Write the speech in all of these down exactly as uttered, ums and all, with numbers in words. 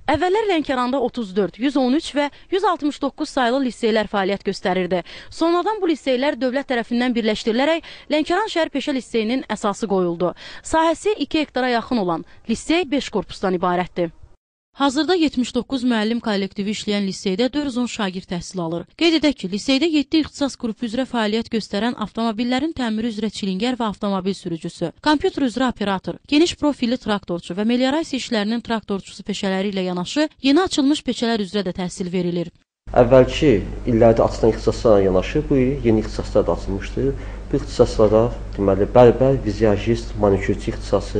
Əvvəllər Lənkəranda otuz dörd, yüz on üç və yüz altmış doqquz saylı liseylər fəaliyyət göstərirdi. Sonradan bu liseylər dövlət tərəfindən birləşdirilərək Lənkəran şəhər peşə liseyinin əsası qoyuldu. Sahəsi iki hektara yaxın olan lisey beş korpusdan ibarətdir. Hazırda yetmiş doqquz müəllim kollektivi işləyən liseydə dörd yüz on şagird təhsil alır. Qeyd edək ki, liseydə yeddi ixtisas qrupu üzrə fəaliyyət göstərən avtomobillərin təmiri üzrə çilingər və avtomobil sürücüsü, kompüter üzrə operator, geniş profilli traktorçu və meliorasiya işlərinin traktorçusu peşələri ilə yanaşı yeni açılmış peşələr üzrə də təhsil verilir. Əvvəlki illərdə açılan ixtisaslarla yanaşı bu il yeni ixtisaslar da açılmışdır. Bu ixtisaslara deməli bərbər, vizajist, manikürçü ixtisası,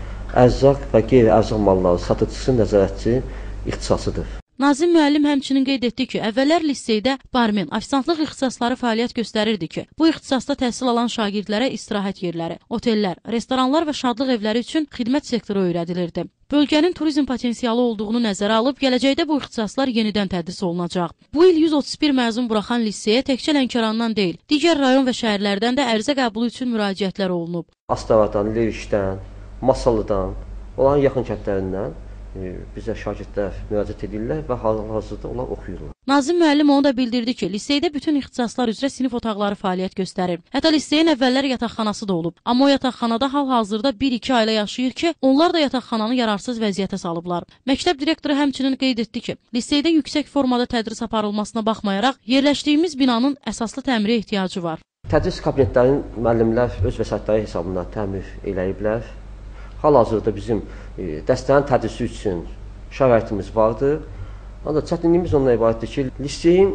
ərzaq və qeyri-ərzaq malları satıcısı, nəzarətçi ixtisasıdır. Nazim müəllim həmçinin qeyd etdi ki, əvvəllər liseydə barmen, ofisantlıq ixtisasları fəaliyyət göstərirdi ki, bu ixtisasda təhsil alan şagirdlərə istirahət yerləri, otellər, restoranlar və şadlıq evləri üçün xidmət sektoru öyrədilirdi. Bölgənin turizm potensialı olduğunu nəzərə alıb, gələcəkdə bu ixtisaslar yenidən tədris olunacaq. Bu il yüz otuz bir məzun buraxan liseyə təkcə Lənkərandan deyil, digər rayon və şəhərlərdən də ərizə qəbulu üçün müraciətlər olunub. Astaradan, Lerişdən, Masallıdan, olan yaxın kəndlərindən e, bizə şagirdlər müraciət edirlər və hal-hazırda onlar oxuyurlar. Nazim müəllim onu da bildirdi ki, liseydə bütün ixtisaslar üzrə sinif otaqları fəaliyyət göstərir. Hətta liseyin əvvəllər yataqxanası da olub. Amma o yataqxanada hal-hazırda bir iki ailə yaşayır ki, onlar da yataqxananı yararsız vəziyyətə salıblar. Məktəb direktoru həmçinin qeyd etdi ki, liseydə yüksək formada tədris aparılmasına baxmayaraq, yerləşdiyimiz binanın əsaslı təmirə ehtiyacı var. Tədris kabinetlərini müəllimlər öz vəsaitləri hesabına təmir eləyiblər. Hal-hazırda bizim e, dəstənin tədrisi üçün şəraitimiz vardır. Ancaq çətinliyimiz ondan ibarətdir ki, liseyin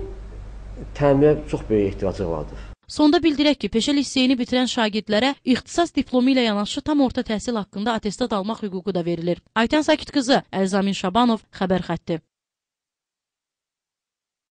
təmirə çox böyük ehtiyacı vardır. Sonda bildirək ki, peşə liseyini bitirən şagirdlərə ixtisas diplomu ilə yanaşı tam orta təhsil haqqında attestat almaq hüququ da verilir. Aytən Sakit qızı, Əlzamin Şabanov, Xəbər xətti.